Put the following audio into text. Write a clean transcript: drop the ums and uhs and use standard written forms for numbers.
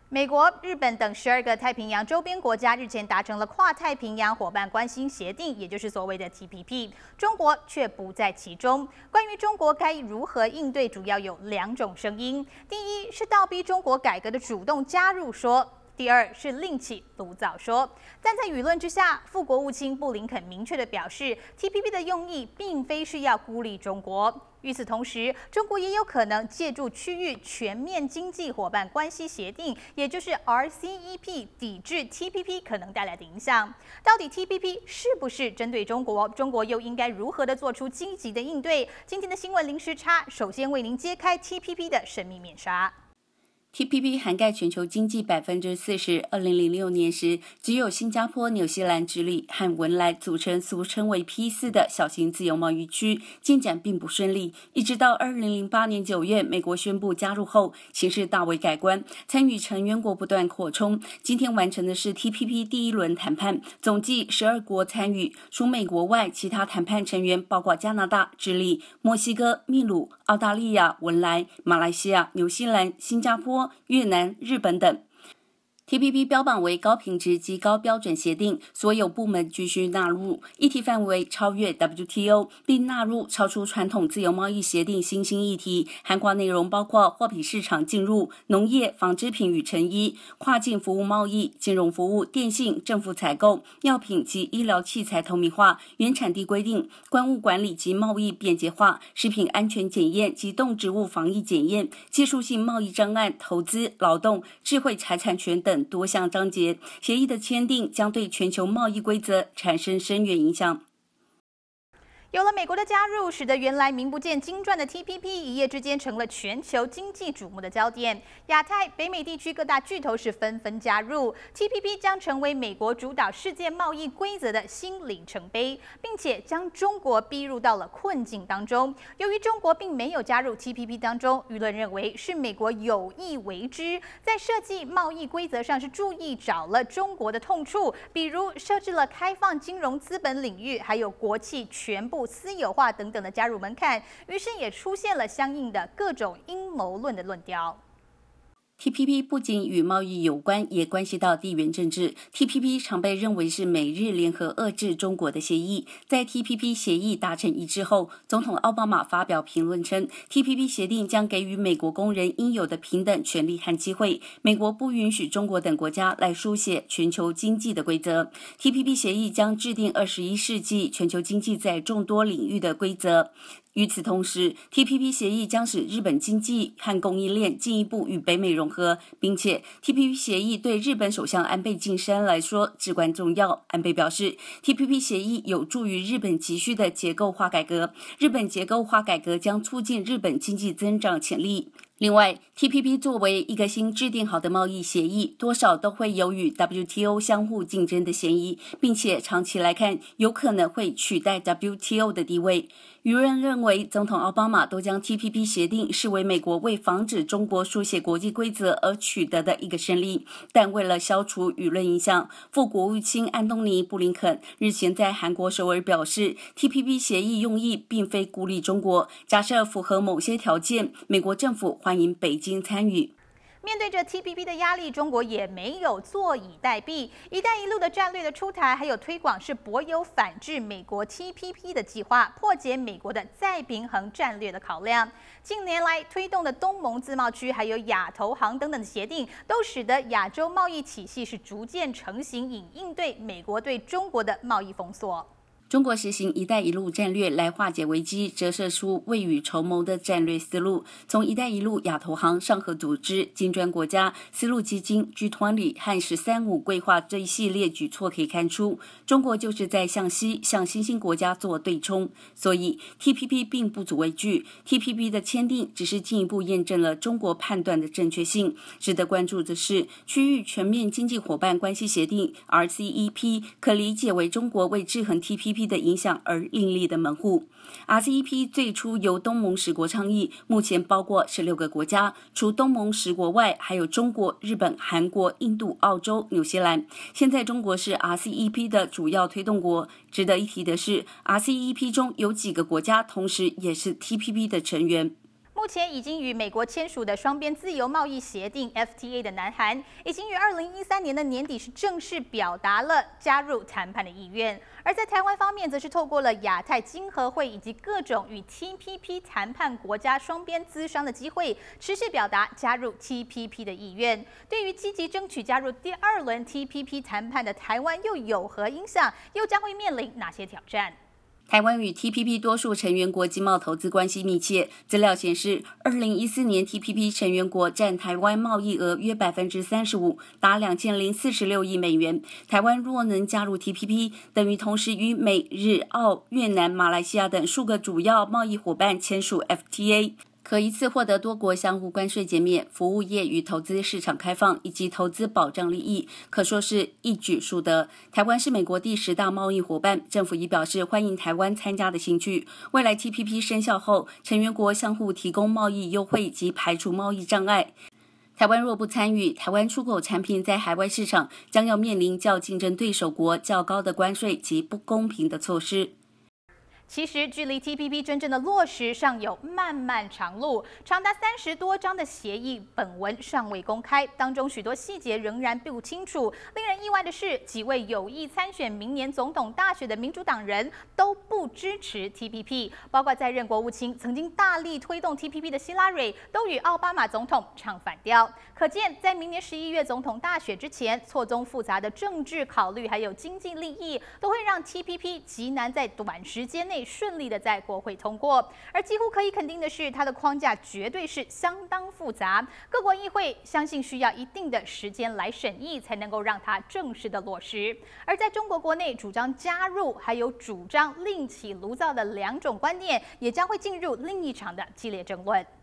美国、日本等12个太平洋周边国家日前达成了跨太平洋伙伴关系协定，也就是所谓的 TPP， 中国却不在其中。关于中国该如何应对，主要有2种声音：第一是倒逼中国改革的主动加入说。第二是另起炉灶说，但在舆论之下，副国务卿布林肯明确地表示 ，TPP 的用意并非是要孤立中国。与此同时，中国也有可能借助区域全面经济伙伴关系协定，也就是 RCEP， 抵制 TPP 可能带来的影响。到底 TPP 是不是针对中国？中国又应该如何的做出积极的应对？今天的新闻零时差，首先为您揭开 TPP 的神秘面纱。 TPP 涵盖全球经济40%。2006年时，只有新加坡、纽西兰、智利和文莱组成俗称为 P4 的小型自由贸易区，进展并不顺利。一直到2008年9月，美国宣布加入后，形势大为改观，参与成员国不断扩充。今天完成的是 TPP 第一轮谈判，总计12国参与，除美国外，其他谈判成员包括加拿大、智利、墨西哥、秘鲁、澳大利亚、文莱、马来西亚、纽西兰、新加坡、越南、日本等。TPP 标榜为高品质及高标准协定，所有部门均需纳入，议题范围超越 WTO， 并纳入超出传统自由贸易协定新兴议题，涵盖内容包括货品市场进入、农业、纺织品与成衣、跨境服务贸易、金融服务、电信、政府采购、药品及医疗器材透明化、原产地规定、关务管理及贸易便捷化、食品安全检验及动植物防疫检验、技术性贸易专案、投资、劳动、智慧财产权等多项章节。协议的签订将对全球贸易规则产生深远影响。 有了美国的加入，使得原来名不见经传的 TPP 一夜之间成了全球经济瞩目的焦点。亚太、北美地区各大巨头是纷纷加入 TPP， 将成为美国主导世界贸易规则的新里程碑，并且将中国逼入到了困境当中。由于中国并没有加入 TPP 当中，舆论认为是美国有意为之，在设计贸易规则上是注意找了中国的痛处，比如设置了开放金融资本领域，还有国企全部私有化等等的加入门槛，于是也出现了相应的各种阴谋论的论调。 TPP 不仅与贸易有关，也关系到地缘政治。TPP 常被认为是美日联合遏制中国的协议。在 TPP 协议达成一致后，总统奥巴马发表评论称 ，TPP 协定将给予美国工人应有的平等权利和机会。美国不允许中国等国家来书写全球经济的规则。TPP 协议将制定21世纪全球经济在众多领域的规则。与此同时 ，TPP 协议将使日本经济和供应链进一步与北美融合，并且 TPP 协议对日本首相安倍晋三来说至关重要。安倍表示 ，TPP 协议有助于日本急需的结构化改革，日本结构化改革将促进日本经济增长潜力。另外 ，TPP 作为一个新制定好的贸易协议，多少都会有与 WTO 相互竞争的嫌疑，并且长期来看，有可能会取代 WTO 的地位。舆论认为，总统奥巴马都将 TPP 协定视为美国为防止中国书写国际规则而取得的一个胜利。但为了消除舆论影响，副国务卿安东尼·布林肯日前在韩国首尔表示 ，TPP 协议用意并非孤立中国，假设符合某些条件，美国政府欢迎北京参与。 面对着 TPP 的压力，中国也没有坐以待毙。“一带一路”的战略的出台还有推广，是颇有反制美国 TPP 的计划，破解美国的再平衡战略的考量。近年来推动的东盟自贸区，还有亚投行等等的协定，都使得亚洲贸易体系是逐渐成型，以应对美国对中国的贸易封锁。 中国实行“一带一路”战略来化解危机，折射出未雨绸缪的战略思路。从“一带一路”亚投行、上合组织、金砖国家、丝路基金、G20 和“13+5”规划这一系列举措可以看出，中国就是在向西向新兴国家做对冲。所以 ，TPP 并不足为惧。TPP 的签订只是进一步验证了中国判断的正确性。值得关注的是，区域全面经济伙伴关系协定 （RCEP） 可理解为中国为制衡 TPP 的影响而另立的门户。RCEP 最初由东盟10国倡议，目前包括16个国家，除东盟10国外，还有中国、日本、韩国、印度、澳洲、纽西兰。现在中国是 RCEP 的主要推动国。值得一提的是 ，RCEP 中有几个国家同时也是 TPP 的成员。 目前已经与美国签署的双边自由贸易协定 FTA 的南韩，已经于2013年的年底是正式表达了加入谈判的意愿。而在台湾方面，则是透过了亚太经合会以及各种与 TPP 谈判国家双边咨商的机会，持续表达加入 TPP 的意愿。对于积极争取加入第2轮 TPP 谈判的台湾，又有何影响？又将会面临哪些挑战？ 台湾与 TPP 多数成员国经贸投资关系密切。资料显示，2014年 TPP 成员国占台湾贸易额约35%，达2046亿美元。台湾若能加入 TPP， 等于同时与美、日、澳、越南、马来西亚等数个主要贸易伙伴签署 FTA。可一次获得多国相互关税减免、服务业与投资市场开放以及投资保障利益，可说是一举数得。台湾是美国第10大贸易伙伴，政府已表示欢迎台湾参加的兴趣。未来 TPP 生效后，成员国相互提供贸易优惠及排除贸易障碍。台湾若不参与，台湾出口产品在海外市场将要面临较竞争对手国较高的关税及不公平的措施。 其实，距离 TPP 真正的落实尚有漫漫长路，长达30多章的协议本文尚未公开，当中许多细节仍然不清楚。令人意外的是，几位有意参选明年总统大选的民主党人都不支持 TPP， 包括在任国务卿曾经大力推动 TPP 的希拉蕊，都与奥巴马总统唱反调。可见，在明年11月总统大选之前，错综复杂的政治考虑还有经济利益，都会让 TPP 极难在短时间内顺利的在国会通过，而几乎可以肯定的是，它的框架绝对是相当复杂，各国议会相信需要一定的时间来审议，才能够让它正式的落实。而在中国国内，主张加入还有主张另起炉灶的2种观念，也将会进入另一场的激烈争论。